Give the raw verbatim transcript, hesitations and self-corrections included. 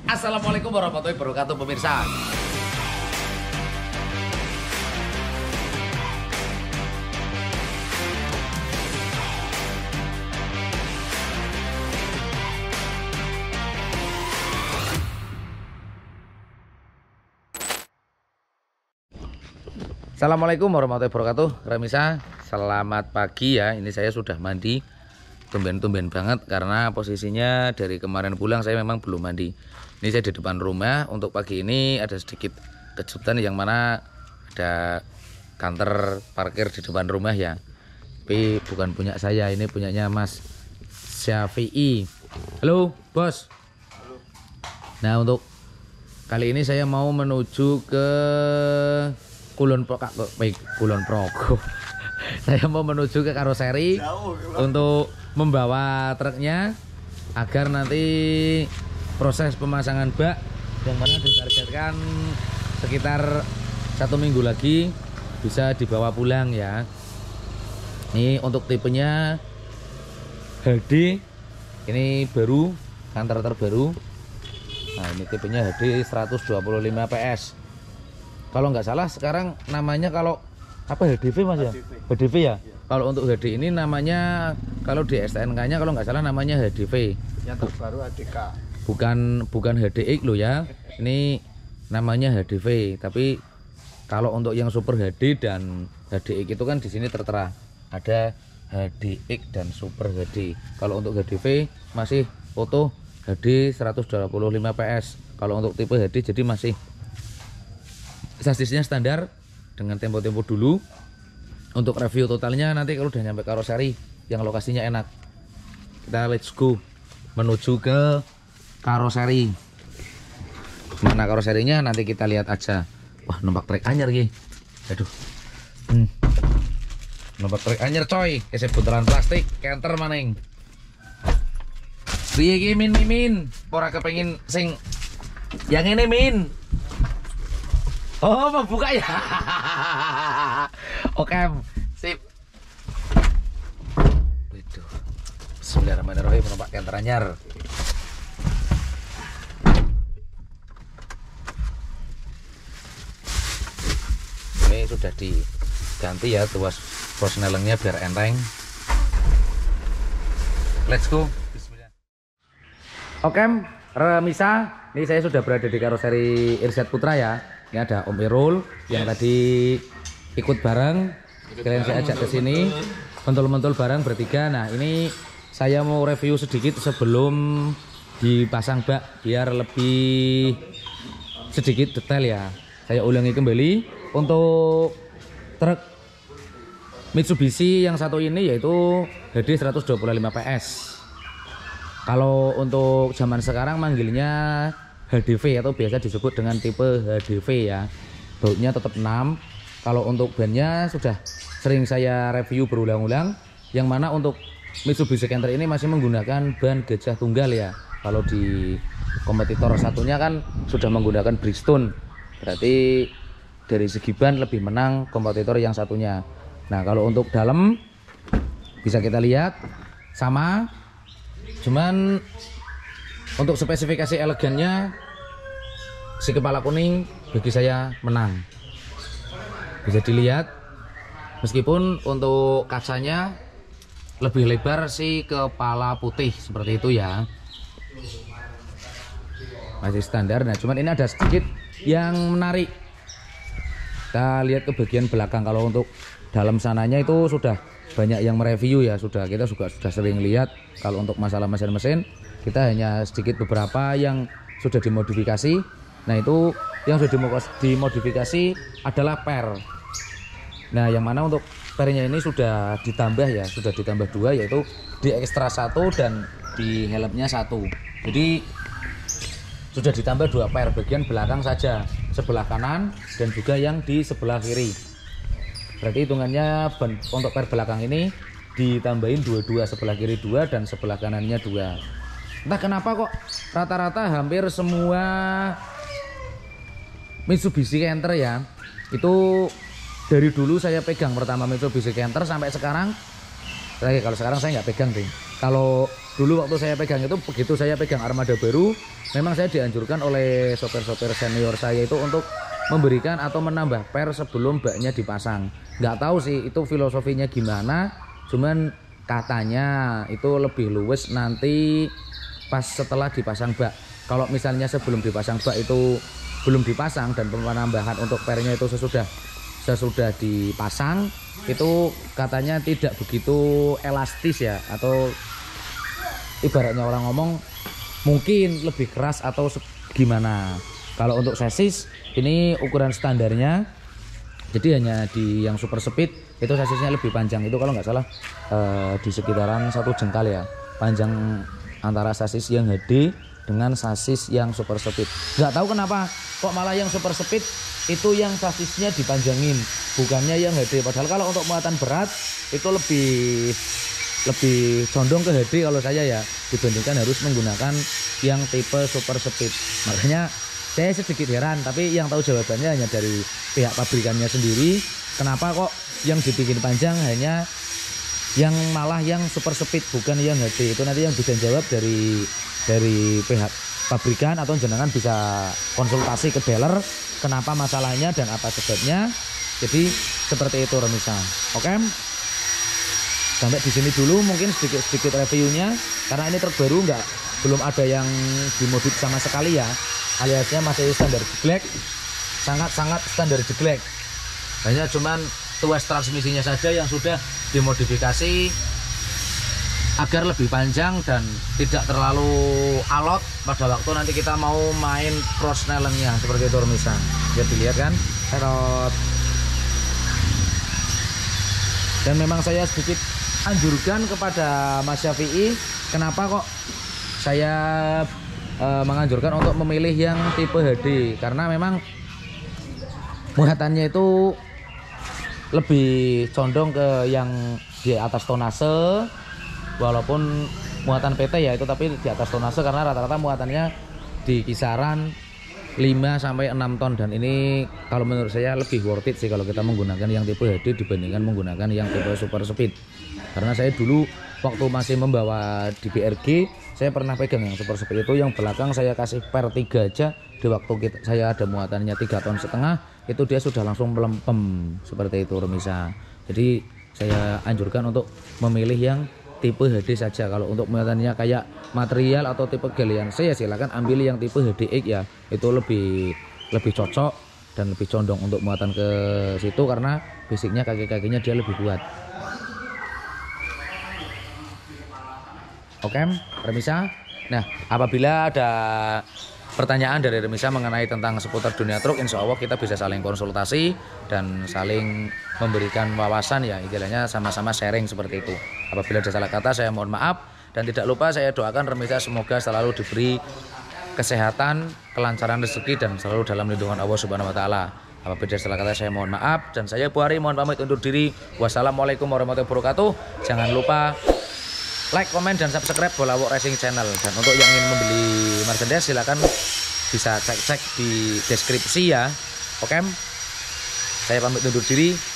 Assalamualaikum warahmatullahi wabarakatuh pemirsa. Assalamualaikum warahmatullahi wabarakatuh. Remisa, selamat pagi ya. Ini saya sudah mandi. Tumben-tumben banget karena posisinya dari kemarin pulang saya memang belum mandi. Ini saya di depan rumah. Untuk pagi ini ada sedikit kejutan yang mana ada kantor parkir di depan rumah ya. Tapi bukan punya saya, ini punyanya Mas Syafi'i. Halo bos. Halo. Nah, untuk kali ini saya mau menuju ke Kulon Progo, baik Kulon Progo. Saya mau menuju ke karoseri Jauh, untuk membawa truknya agar nanti proses pemasangan bak yang mana ditargetkan sekitar satu minggu lagi bisa dibawa pulang ya. Ini untuk tipenya H D, ini baru, kantor terbaru. Nah, ini tipenya H D seratus dua puluh lima P S. Kalau nggak salah sekarang namanya kalau apa H D V mas ya? H D V ya? Ya. Kalau untuk H D ini namanya, kalau di S T N K-nya kalau nggak salah namanya H D V. Yang terbaru H D K. Bukan bukan H D X loh ya. Ini namanya H D V. Tapi kalau untuk yang Super H D dan H D X itu kan di sini tertera ada H D X dan Super H D. Kalau untuk H D V masih foto H D seratus dua puluh lima P S. Kalau untuk tipe H D jadi masih sasisnya standar dengan tempo-tempo dulu. Untuk review totalnya nanti kalau udah nyampe karoseri yang lokasinya enak. Kita let's go menuju ke karoseri. Mana karoserinya nanti kita lihat aja. Wah, numpak trek anyar gini. Aduh. Hmm. Numpak trek anyar coy. Kesep putaran plastik, kenter maning. Piye iki min min. Ora kepengin sing yang ini min. Oh, mau buka ya? Oke, sip. Waduh. Bismillahirrahmanirrahim, menumpak kenter anyar. Ini sudah diganti ya tuas prosnelengnya biar enteng. Let's go. Bismillah. Oke, Remisa, ini saya sudah berada di karoseri Irsyad Putra ya. Ini ada Om Irul yang tadi ikut bareng, kalian saya ajak ke sini, mentul-mentul bareng bertiga. Nah, ini saya mau review sedikit sebelum dipasang bak biar lebih sedikit detail ya. Saya ulangi kembali untuk truk Mitsubishi yang satu ini yaitu H D seratus dua puluh lima P S. Kalau untuk zaman sekarang manggilnya H D V atau biasa disebut dengan tipe H D V ya. Bautnya tetap enam. Kalau untuk bannya sudah sering saya review berulang-ulang, yang mana untuk Mitsubishi Canter ini masih menggunakan ban gajah tunggal ya. Kalau di kompetitor satunya kan sudah menggunakan Bridgestone. Berarti dari segi ban lebih menang kompetitor yang satunya. Nah, kalau untuk dalam bisa kita lihat sama, cuman untuk spesifikasi elegannya si kepala kuning bagi saya menang. Bisa dilihat meskipun untuk kacanya lebih lebar si kepala putih seperti itu ya. Masih standar. Nah, cuman ini ada sedikit yang menarik. Kita lihat ke bagian belakang. Kalau untuk dalam sananya itu sudah banyak yang mereview ya, sudah kita juga sudah sering lihat. Kalau untuk masalah mesin-mesin kita hanya sedikit beberapa yang sudah dimodifikasi. Nah, itu yang sudah dimodifikasi adalah per. Nah, yang mana untuk pernya ini sudah ditambah ya, sudah ditambah dua, yaitu di ekstra satu dan di helmnya satu. Jadi sudah ditambah dua per bagian belakang saja, sebelah kanan dan juga yang di sebelah kiri. Berarti hitungannya untuk per belakang ini ditambahin dua-dua, sebelah kiri dua dan sebelah kanannya dua. Entah kenapa kok rata-rata hampir semua Mitsubishi Canter ya, itu dari dulu saya pegang pertama Mitsubishi Canter sampai sekarang. Kalau sekarang saya nggak pegang deh. Kalau dulu waktu saya pegang itu, begitu saya pegang armada baru, memang saya dianjurkan oleh sopir-sopir senior saya itu untuk memberikan atau menambah per sebelum baknya dipasang. Nggak tahu sih itu filosofinya gimana, cuman katanya itu lebih luwes nanti pas setelah dipasang bak. Kalau misalnya sebelum dipasang bak itu belum dipasang dan penambahan untuk pernya itu sesudah sesudah dipasang, itu katanya tidak begitu elastis ya, atau ibaratnya orang ngomong mungkin lebih keras atau gimana. Kalau untuk sasis ini ukuran standarnya, jadi hanya di yang super speed itu sasisnya lebih panjang, itu kalau nggak salah eh, di sekitaran satu jengkal ya panjang antara sasis yang H D dengan sasis yang super speed. Nggak tahu kenapa kok malah yang super speed itu yang sasisnya dipanjangin, bukannya yang H D. Padahal kalau untuk muatan berat itu lebih lebih condong ke H D kalau saya ya, dibandingkan harus menggunakan yang tipe super speed. Makanya saya sedikit heran, tapi yang tahu jawabannya hanya dari pihak pabrikannya sendiri. Kenapa kok yang dibikin panjang hanya yang malah yang super speed bukan yang H D? Itu nanti yang bisa jawab dari dari pihak pabrikan, atau jenengan bisa konsultasi ke dealer kenapa masalahnya dan apa sebabnya. Jadi seperti itu remisa. Oke, sampai di sini dulu mungkin sedikit-sedikit reviewnya, karena ini truk baru, nggak belum ada yang dimodif sama sekali ya, aliasnya masih standar jeglek, sangat-sangat standar jeglek. Hanya cuman tuas transmisinya saja yang sudah dimodifikasi agar lebih panjang dan tidak terlalu alot pada waktu nanti kita mau main cross snellingnya, seperti itu remisa. Jadi lihat kan, herot. Dan memang saya sedikit anjurkan kepada Mas Syafi'i, kenapa kok saya e, menganjurkan untuk memilih yang tipe H D, karena memang muatannya itu lebih condong ke yang di atas tonase, walaupun muatan P T ya itu, tapi di atas tonase, karena rata-rata muatannya di kisaran lima sampai enam ton, dan ini kalau menurut saya lebih worth it sih kalau kita menggunakan yang tipe H D dibandingkan menggunakan yang tipe super speed. Karena saya dulu waktu masih membawa di B R G, saya pernah pegang yang super speed itu, yang belakang saya kasih per tiga aja, di waktu kita, saya ada muatannya tiga ton setengah, itu dia sudah langsung melempem, seperti itu remisa. Jadi saya anjurkan untuk memilih yang tipe H D saja. Kalau untuk muatannya kayak material atau tipe galian, saya silakan ambil yang tipe H D X ya, itu lebih lebih cocok dan lebih condong untuk muatan ke situ, karena basicnya kaki-kakinya dia lebih kuat. Oke remisa. Nah, apabila ada pertanyaan dari remisa mengenai tentang seputar dunia truk, insya Allah kita bisa saling konsultasi dan saling memberikan wawasan ya, istilahnya sama-sama sharing seperti itu. Apabila ada salah kata saya mohon maaf, dan tidak lupa saya doakan remisa semoga selalu diberi kesehatan, kelancaran rezeki, dan selalu dalam lindungan Allah Subhanahu wa taala. Apabila ada salah kata saya mohon maaf, dan saya Bu Hari mohon pamit undur diri. Wassalamualaikum warahmatullahi wabarakatuh. Jangan lupa like, komen, dan subscribe Bolawok Racing Channel. Dan untuk yang ingin membeli merchandise silakan bisa cek-cek di deskripsi ya. Oke, saya pamit undur diri.